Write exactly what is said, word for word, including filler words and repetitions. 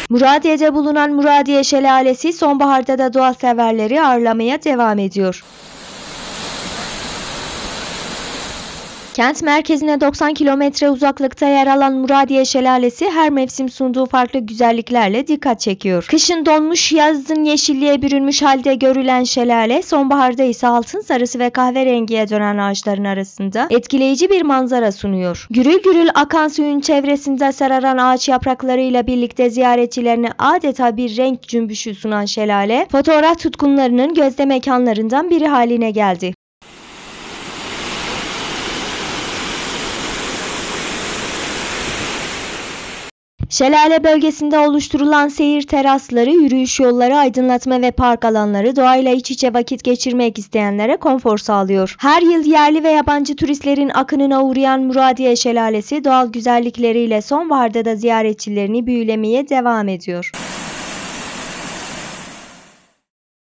Muradiye'de bulunan Muradiye Şelalesi sonbaharda da doğa severleri ağırlamaya devam ediyor. Kent merkezine doksan kilometre uzaklıkta yer alan Muradiye Şelalesi her mevsim sunduğu farklı güzelliklerle dikkat çekiyor. Kışın donmuş, yazın yeşilliğe bürünmüş halde görülen şelale, sonbaharda ise altın sarısı ve kahverengiye dönen ağaçların arasında etkileyici bir manzara sunuyor. Gürül gürül akan suyun çevresinde sararan ağaç yapraklarıyla birlikte ziyaretçilerine adeta bir renk cümbüşü sunan şelale, fotoğraf tutkunlarının gözde mekanlarından biri haline geldi. Şelale bölgesinde oluşturulan seyir terasları, yürüyüş yolları, aydınlatma ve park alanları doğayla iç içe vakit geçirmek isteyenlere konfor sağlıyor. Her yıl yerli ve yabancı turistlerin akınına uğrayan Muradiye Şelalesi doğal güzellikleriyle sonbaharda da ziyaretçilerini büyülemeye devam ediyor.